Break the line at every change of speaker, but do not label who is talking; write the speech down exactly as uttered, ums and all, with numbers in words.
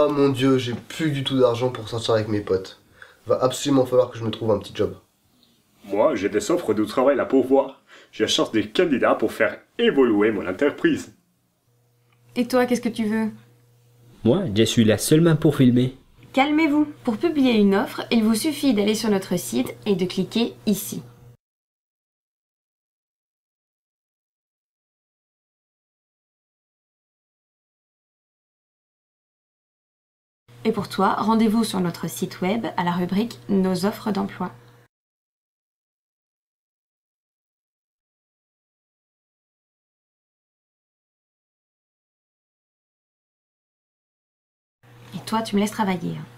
Ah mon Dieu, j'ai plus du tout d'argent pour sortir avec mes potes. Va absolument falloir que je me trouve un petit job.
Moi, j'ai des offres de travail à pourvoir. Je cherche des candidats pour faire évoluer mon entreprise.
Et toi, qu'est-ce que tu veux?
Moi, je suis là seulement pour filmer.
Calmez-vous. Pour publier une offre, il vous suffit d'aller sur notre site et de cliquer ici. Et pour toi, rendez-vous sur notre site web à la rubrique Nos offres d'emploi. Et toi, tu me laisses travailler.